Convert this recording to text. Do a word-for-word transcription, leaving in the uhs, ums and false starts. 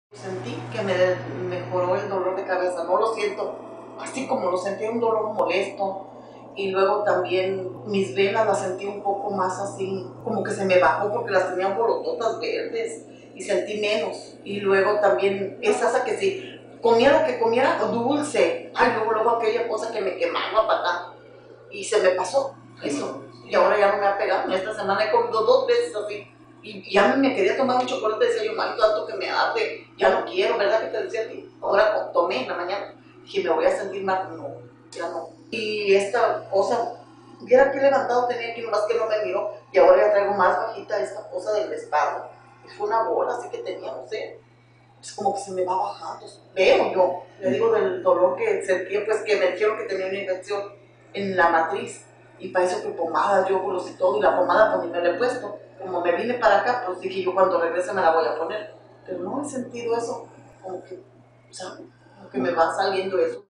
Sentí que me mejoró el dolor de cabeza, no lo siento así como lo sentí, un dolor molesto. Y luego también mis venas las sentí un poco más así, como que se me bajó porque las tenía bolototas verdes y sentí menos. Y luego también esa esa que si comiera lo que comiera dulce, ay, luego, luego aquella cosa que me quemaba para acá. Y se me pasó eso. Y ahora ya no me ha pegado. Esta semana he comido dos veces así. Y ya me quería tomar un chocolate, decía yo, mal tanto que me arde, ya no quiero, ¿verdad que te decía a ti? Ahora tomé en la mañana, dije, me voy a sentir mal, no, ya no. Y esta cosa, viera que levantado tenía aquí, nomás que no me miró, y ahora ya traigo más bajita esta cosa del respaldo. Y fue una bola así que tenía, no sé, es como que se me va bajando, veo yo, le digo del dolor que sentía, pues que me dijeron que tenía una infección en la matriz, y para eso que pomadas, yogurts y todo, y la pomada pues ni me la he puesto. Como me vine para acá, pues dije yo cuando regrese me la voy a poner. Pero no he sentido eso, como que, o sea, como que me va saliendo eso.